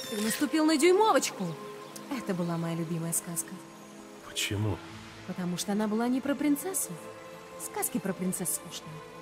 Ты наступил на дюймовочку. Это была моя любимая сказка. Почему? Потому что она была не про принцессу. Сказки про принцесс скучные.